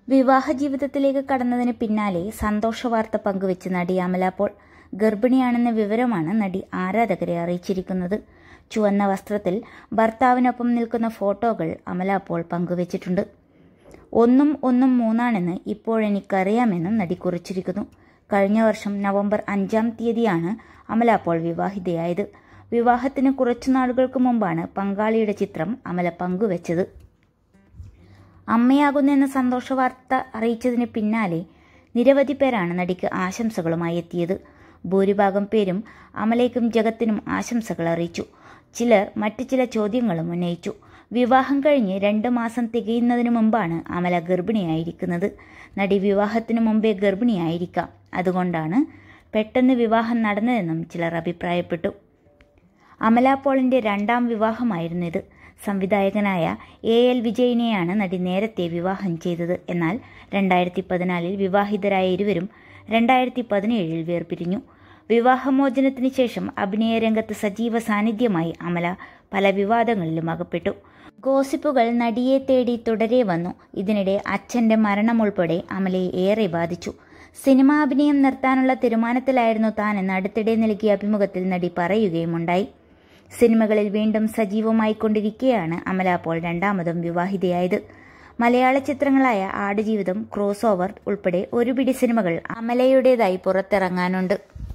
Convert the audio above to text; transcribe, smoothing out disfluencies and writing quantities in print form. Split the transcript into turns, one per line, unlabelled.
വിവാഹ ജീവിതത്തിലേക്ക് കടന്നതിന് പിന്നാലെ സന്തോഷവാർത്ത പങ്കുവെച്ച് നടി അമല പോൾ ഗർഭിണിയാണെന്ന വിവരമാണ് നടി ആരാധകരെ അറിയിച്ചിരിക്കുന്നത്. ചുവന്ന വസ്ത്രത്തിൽ ഭർത്താവിനൊപ്പം നിൽക്കുന്ന ഫോട്ടോകൾ അമല പോൾ പങ്കുവച്ചിട്ടുണ്ട്. 1-1-3 ഇപ്പോഴെനിക്കറിയാമെന്നും നടി കുറിച്ചിരിക്കുന്നു. കഴിഞ്ഞ വർഷം നവംബർ 5-ാം തീയതിയാണ് അമല പോൾ വിവാഹിതയായത്. വിവാഹത്തിന് കുറച്ചു നാളുകൾക്ക് മുമ്പാണ് പങ്കാളിയുടെ ചിത്രം അമല പങ്കുവച്ചത്. അമ്മയാകുന്നെന്ന സന്തോഷവാർത്ത അറിയിച്ചതിന് പിന്നാലെ നിരവധി പേരാണ് നടിക്ക് ആശംസകളുമായി എത്തിയത്. ഭൂരിഭാഗം പേരും അമലയ്ക്കും ജഗത്തിനും ആശംസകൾ അറിയിച്ചു. ചിലർ മറ്റു ചില ചോദ്യങ്ങളും ഉന്നയിച്ചു. വിവാഹം കഴിഞ്ഞ് 2 മാസം തികയുന്നതിന് മുമ്പാണ് അമല ഗർഭിണിയായിരിക്കുന്നത്. നടി വിവാഹത്തിനു മുമ്പേ ഗർഭിണിയായിരിക്കാം, അതുകൊണ്ടാണ് പെട്ടെന്ന് വിവാഹം നടന്നതെന്നും ചിലർ അഭിപ്രായപ്പെട്ടു. അമല പോളിന്റെ 2ാം വിവാഹമായിരുന്നു ഇത്. സംവിധായകനായ AL വിജയിനെയാണ് നടി നേരത്തെ വിവാഹം ചെയ്തത്. എന്നാൽ 2014 വിവാഹിതരായ ഇരുവരും 2017 വേർപിരിഞ്ഞു. വിവാഹമോചനത്തിന് ശേഷം അഭിനയ രംഗത്ത് സജീവ സാന്നിധ്യമായി അമല പല വിവാദങ്ങളിലും അകപ്പെട്ടു. ഗോസിപ്പുകൾ നടിയെ തേടി തുടരെ വന്നു. ഇതിനിടെ അച്ഛന്റെ മരണം ഉൾപ്പെടെ അമലയെ ഏറെ ബാധിച്ചു. സിനിമാ അഭിനയം നിർത്താനുള്ള തീരുമാനത്തിലായിരുന്നു താനെന്ന് അടുത്തിടെ നൽകിയ അഭിമുഖത്തിൽ നടി പറയുകയുമുണ്ടായി. സിനിമകളിൽ വീണ്ടും സജീവമായിക്കൊണ്ടിരിക്കെയാണ് അമല പോൾ 2ാമതും വിവാഹിതയായത്. മലയാള ചിത്രങ്ങളായ ആടുജീവിതം, ക്രോസ് ഓവർ ഉൾപ്പെടെ ഒരുപിടി സിനിമകൾ അമലയുടേതായി പുറത്തിറങ്ങാനുണ്ട്.